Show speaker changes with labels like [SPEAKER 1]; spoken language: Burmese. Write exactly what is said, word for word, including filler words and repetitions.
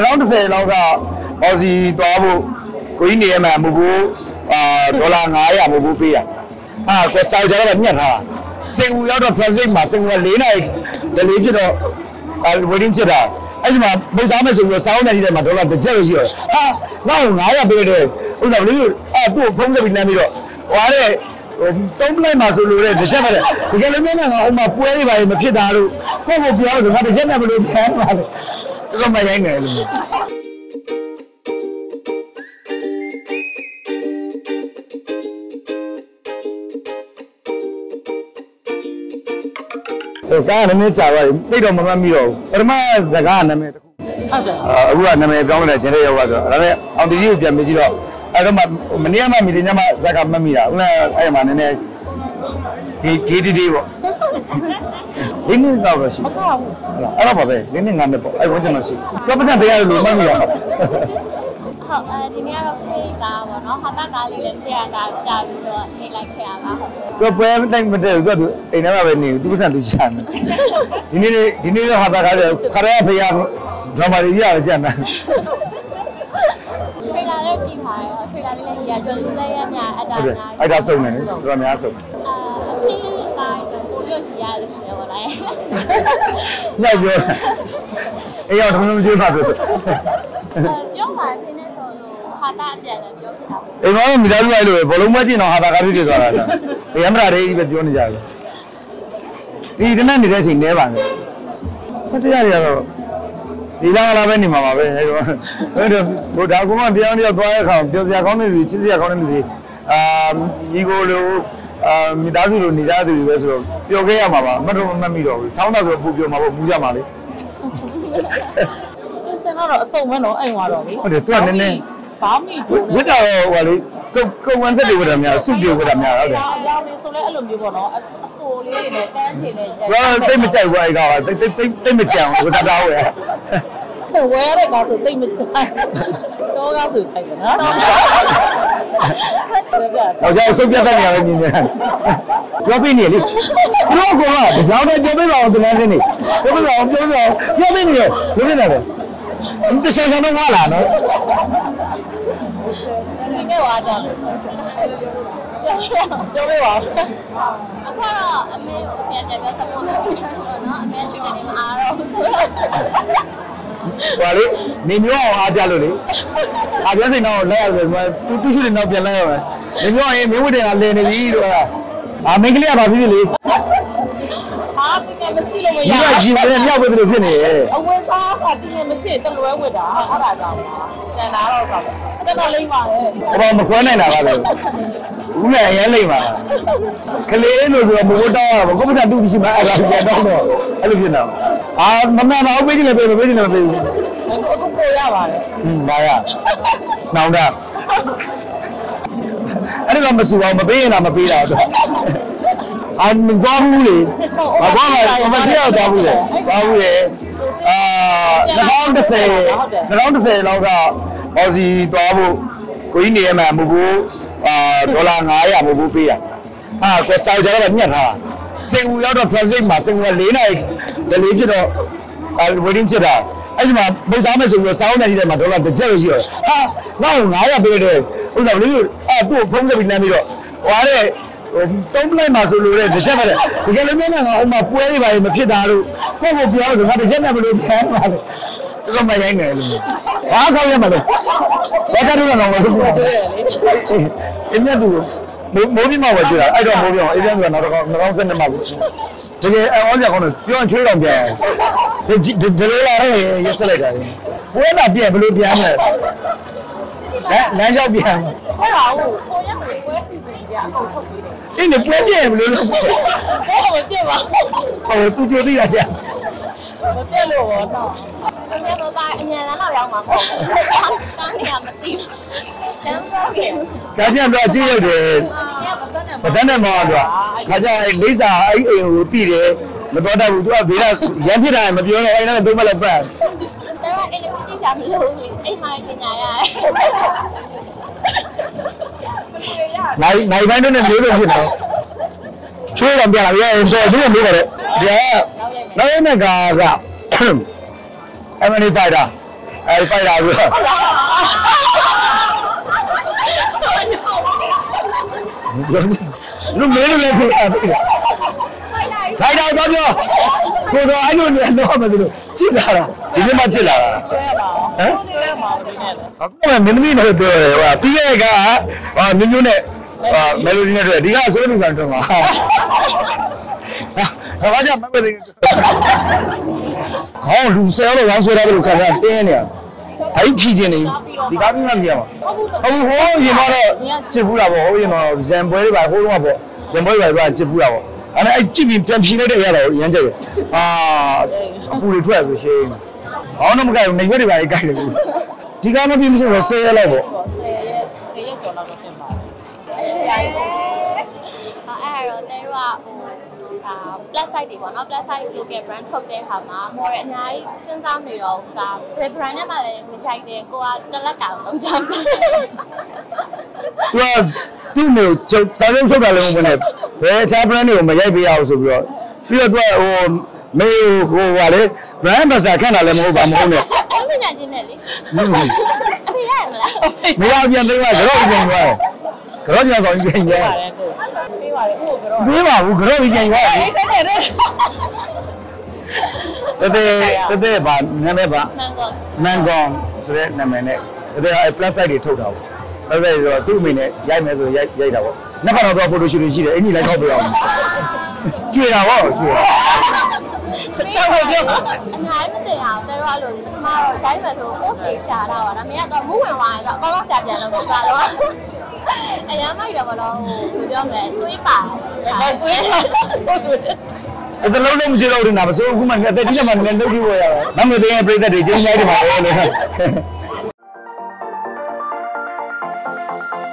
[SPEAKER 1] Around the sale of the Aussie Tobu, Queen Yam, Mubu, Dola Naya, Mubupia. Ah, because South Java, sing without a transit, sing with Lena, the legend of wedding Jeda. As my most Amazon was sound and Madola, the jealousy. Ah, now I have been there. Ah, two phones of Namiro. Don't blame us, the Java. We get a minute on my poor by Mapidaru. What will be out of the General to come my anger. Cái này chả vậy, đây là một mâm miêu, cái mà zaga này, à, vừa này bây giờ này trên đây vừa rồi, rồi ông đi đi biển bây giờ, cái mà mình đi mà mình đi nhưng mà zaga mâm miêu, cái này mà này này, cái cái đi đi vậy, cái này sao vậy? À, nó bảo vậy, cái này ngon đấy, ai muốn chơi nó xí, tôi bây giờ bây giờ luôn mâm miêu.
[SPEAKER 2] Học, thì nghe là phi cả và nó họ ta cả liền lên chơi cả chơi bây giờ thì lại khỏe mà.
[SPEAKER 1] Tôi bây giờ đang bên đây tôi tôi anh em ở bên tôi bây giờ tôi chán. Đi đi đi đi họ ta cả rồi, cả rồi bây giờ chúng ta đi ra chán.
[SPEAKER 2] Thuê là lên chi phải, thuê là lên nhà cho lên nhà ở đây.
[SPEAKER 1] Ở đây sống này, rồi nhà sống.
[SPEAKER 2] À, khi tại giờ cô biết gì à, được chưa vậy này?
[SPEAKER 1] Nhớ chưa? Anh em không chưa phát rồi.
[SPEAKER 2] ပြောပါခင်းနေဆိုလို့ဟာတာအပြန်လည်းပြောပြတာ
[SPEAKER 1] ။အိမ်မှာမိသားစုလိုက်လို့ဘလုံးမကြည့်တော့ဟာတာကားဖြစ်သွားတာလား။ဘယ်အမရာလေးပဲပြောနေကြတယ်။ဒီတနက်နေတဲ့ချိန်နဲပါနဲ့။ဖတ်ရရတော့ဒီလမ်းလာပဲနေမှာပါပဲ။အဲတော့အဲ့တော့ဘုရားကမှတရားတရားသွားရခါပြောစရာကောင်းတဲ့လူချစ်စရာကောင်းတဲ့လူတွေအာညီကိုလိုအာမိသားစုလိုနေကြတဲ့လူတွေပဲဆိုတော့ပျော်ခဲ့ရမှာပါ။မတ်တော့မမှတ်မိတော့ဘူး။ချောင်းသားဆိုပူပျော်မှာပေါ့မူးကြမှာလေ။
[SPEAKER 3] ဆင်းတော့အစုံမဲတော့အိမ်သွားတော့လေ
[SPEAKER 1] ဟုတ်တယ်သူကနည်းနည်း
[SPEAKER 3] ဘာမှမပြော
[SPEAKER 1] ဝတ်တော်ဟိုလေကုတ်ကုတ်ဝမ်းဆက်တွေဝတ်တာများစုပြုတ်ဝတ်တာများဟုတ်တယ်
[SPEAKER 3] အကြောင်းလေးဆိုလဲအဲ့လိုမျိုးပေါ့နော်အဆိုလေးတွေနဲ့တန်းချင်နေကြ
[SPEAKER 1] ဘာတိတ်မကြိုက်ဘူးအဲ့ကောင်တိတ်တိတ်တိတ်မကြံဘူးဝတ်တာဝယ်
[SPEAKER 3] ဝဲတဲ့ကောင်ဆိုတိတ်မကြိုက်တော့ကားဆိုချိုက်တယ်နော်
[SPEAKER 1] တော့ကြောက်စုပ်ပြတ်တဲ့နေရာပဲမြင်ကြတယ်ပြောပြနေလေသူတို့ကတကြောင်နဲ့ပြောပြပါအောင်တမန်စင်းနေပြောပြပါအောင်ပြောပြပါအောင်ပြောပြနေတယ်ပြောပြနေတယ်တခြားခြားတော့ငါလာနော်
[SPEAKER 3] ဒီနေ့ဝါကြလို့ပြောပြပါ
[SPEAKER 2] အခုတော့အမေကိုအပြန်ပြန်ပြော support လုပ်ပြီးတော့เนาะအမေချစ်တယ်နေမအားတော့
[SPEAKER 1] ဟွာလေနေမျိုးအောင်အားကြလို့လေအားပြစိန်တော့လဲရပြီသူသူရှိတယ်တော့ပြန်လဲရမယ်နေမျိုးရင်မင်းဝတ်တယ်ကလဲနေပြီတော့အာမင်းကလေးကဘာဖြစ်ဖြစ်လေ
[SPEAKER 3] ဟာပြည့်မရှိလို့မရ
[SPEAKER 1] ဘူးဒီကရှင်နေမြောက်ပဲသူဖြစ်နေရဲ့
[SPEAKER 3] အဝယ်စားကပြည့်မရှိတလွဲဝတ်တာအဲ့ဒါကြောင့်ပြန်လာတော့ဆိုတော့တော်လိမ့်ပါလေ
[SPEAKER 1] ဘာမခွဲနိုင်တာပါလဲဦးလည်းအရင်လိမ့်ပါကလေးလို့ဆိုတော့မဟုတ်တော့ကိုမစားသူ့ရှိမှအဲ့ဒါပြန်တော့တော့အဲ့လိုဖြစ်နေအာမမမအောင်ပေးချင်လည်းပေးမပေးချင်လည်းမပေးဘူး
[SPEAKER 3] အခုပို့ရပါတယ်
[SPEAKER 1] ဟင်းပါရနောင်တာအဲ့ဒါမစူအောင်မပေးရင်တော့မပေးတာတော့အာမသွားဘူးလေမသွားပါမစီရောက်သွားဘူးလေသွားဘူးလေအာ2010 2010လောက်ကအော်စီသွားဖို့ကိုကြီးနေရမှာမဟုတ်ဘူးအာဒေါ်လာnine hundredမဟုတ်ဘူးပေးရအာကိုစောက်ကြတော့ညှက်ထားတာစင်ဦးရောက်တော့ transit မှာစင်ဦးကfourနာရီဒလေးဖြစ်တော့အာ waiting ဖြစ်တာအဲ့ဒီမှာပုံစားမယ်ဆိုပြီးစောင်းနေတယ်မှာဒေါ်လာတစ်ချက်လို့ရှိရတယ်ဟာနောက်nine hundredပေးတယ်ဥစ္စာဘယ်လိုအဲ့သူ့ဖုန်းဆက်ပြီးနမ်းပြီးတော့ဟွာတဲ့တုံးပလိုက်မှာဆိုလို့တဲ့တစ်ချက်ပဲတကယ်လို့မင်းကငါဟိုမှာပွဲတွေပါမဖြစ်တာတို့ကိုယ့်ကိုပြောလို့ငါတစ်ချက်နဲ့မလို့ပြန်ပါလေတော်တော်မရိုင်းနေလို့ဘာဆောင်ရမလဲတော်တော်တော့တော့ဆိုပြောအင်းမြတ်သူမိုးပြမဝယ်ကြတာအဲ့တော့မိုးပြအောင်အေးပြန်ဆိုတာတော့two thousand sevenမှာဘူးတကယ်အော်ကြကောင်းတယ်ပြောရင်ချွေးတော်ပြန်ဒီဒီလိုလာရဲရက်ဆက်လိုက်တာပွဲလာပြန်ဘယ်လိုပြန်လဲဟမ်လမ်းလျှောက်ပြန်
[SPEAKER 3] ဟုတ်ပါဘူးကိုရက်မလေးပွဲစီစဉ်ကြအကုန်ထုတ်ပေးတယ်
[SPEAKER 1] အင်းလည်းပွဲပြန်ဘယ်လိုလုပ်
[SPEAKER 3] ဘယ်လိုမပြတ်ပါ
[SPEAKER 1] ဟိုသူပြောသေးတာကြာ
[SPEAKER 3] မပြတ်လို့တော့
[SPEAKER 2] အမေတို့ကအမြန်လမ်းတော့ရောက်မှာပေါ့။တားနေရမသိဘူး။လမ်းတော့ပြင်
[SPEAKER 1] ။ဒါပြန်တော့အကြည့်ရောက်တယ်။ပစံနဲ့မောင်းတော့ခါကြအဲ့လိမ့်စာအဲ့အိမ်ကိုပြီးတယ်မတော်တတ်ဘူး။ तू ကဘေးကရမ်းဖြစ်တာမပြောတော့အဲ့ဒါနဲ့တို့မလည်းပတ်
[SPEAKER 2] ။ဒါပေမဲ့အဲ့လိုကြည့်စရာမလိုဘူး။အိမ်မှာပညာရတယ်
[SPEAKER 1] ။နိုင်နိုင်ပိုင်းတော့လည်းမျိုးလို့ဖြစ်တော့ချွေးတော့ပြလာပြီ။တော့သူကမျိုးပါတယ်။ဒီကနောက်ရမယ့်ကာကM fiveတာအဲဖိုက်တာဆိုတော့လူမဲလို့လည်းဖြစ်ရတယ်ထိုင်တော့တော့ပြောကိုစောအဲ့လိုနဲ့တော့မစလို့ကြည့်လာတာဒီနေ့မှကြည့်လာတာ
[SPEAKER 3] ကျွဲပါဟမ်ကျွဲမှာဒီနဲ့လေ
[SPEAKER 1] အခုမှမင်းသမီးနဲ့ပြောတယ်ဟိုပြီးခဲ့ကဟာမျိုးမျိုးနဲ့ဟာမယ်လိုဒီနဲ့တွေ့ဒီကဆိုလို့ဆိုတော့မှာဟာဘာကြောင့်မမသိခေါင်းလူဆဲလို့ရောင်းဆွဲရတယ်လို့ခံရတင်းနေအဲ့ဖြီးခြင်းနေဒီကားပြီးမှပြရမှာဟုတ်ဟိုးရင်တော့ချစ်ဘူးတာပေါ့ဟိုးရင်တော့ဇံပွဲတွေပါဟိုးတော့ပေါ့ဇံပွဲတွေပါချစ်ဘူးတာပေါ့အဲ့ဒါအဲ့ကြည့်ပြီးပြန်ဖြီးလိုက်တဲ့အရာတော့ရမ်းကြတယ်အာအပူတွေထွက်ပြီးရှင်းခေါင်းတော့မကြိုက်ဘူးနေရွက်တွေပါကြိုက်တယ်ဒီကားမပြီးမရှိတော့ဆဲရလိုက်ပေါ့
[SPEAKER 3] ဆယ်ရက်ဆယ်ရက်ကျော်လောက်တော့ပြင်ပါ
[SPEAKER 2] အဲ့တော့တဲတို့ကဟိုဒါ plus size တွေပေါ့နော် plus size local brand ထုတ်တဲ့ခါမှာ model အများကြီးစဉ်းစားနေတော့ဒါဘယ် brand နဲ့မှလည်းမချိုက်တယ်ကိုကတလက်ကောင်လုံးချမ်းတယ်
[SPEAKER 1] သူကသူ့မျိုးစာရုံးထုတ်တာလည်းမဟုတ်နဲ့ဘယ်အခြား brand တွေကိုမရိုက်ပေးအောင်ဆိုပြီးတော့ပြီးတော့သူကဟိုမေဟိုဟာလေ brand ambassador ခန့်တာလည်းမဟုတ်ပါမဟုတ်နဲ့
[SPEAKER 2] အဲ့ဒါညာချင်းနဲ့လေအဖေရမလား
[SPEAKER 1] မရပြန်သိမ်းသွားကြောက်ပြန်သွားတယ်ကြောက်ကြအောင်ပြန်သွား
[SPEAKER 3] တယ်ကိုပေးပါလေကိုကတော့
[SPEAKER 1] ပေးပါဘူးကြောက်ပြန်သွားတယ်
[SPEAKER 3] တဲ့တဲ့
[SPEAKER 1] တဲ့တဲ့ဘာနာမည်ပါ
[SPEAKER 2] မန်ကွန်
[SPEAKER 1] မန်ကွန်ဆိုတဲ့နာမည်နဲ့တဲ့ plus size တွေထုတ်တာပေါ့ plus size ဆိုတော့သူ့အမေနဲ့ရိုက်မယ်ဆိုရိုက်ရိုက်တာပေါ့နှစ်ပတ်တော့ photo shoot တွေရှိတယ်အင်ကြီးလိုက်ခောက်ပြအောင်ကျွေတာပေါ့ကျွေတာ
[SPEAKER 3] ကျောင်းကိုပြော
[SPEAKER 2] အများကြီးမသိအောင်တဲတော့လို့ဒီမှာတော့ရိုက်မယ်ဆို post တွေရှာတာပါဒါမင်းကတော့မူးဝင်သွားတယ်ဆိုအကောင်းဆုံးရှာပြန်လို့ဒီကတော့အရင်မိုက်တော့ဘာလို့ဟိုပြောမလဲတွေးပါ
[SPEAKER 3] တွေးဟုတ်တယ်
[SPEAKER 1] အဲ့ဒါလုံးလုံးမကြည့်တော့ဘူးနာမစိုးအခုမှအသက်ကြီးမှလည်းလုပ်ကြည့်ဖို့ရတာ။နောက်မျိုးသိရင်ပြည်သက်တွေချင်းချင်းရိုက်တယ်မှာလေ။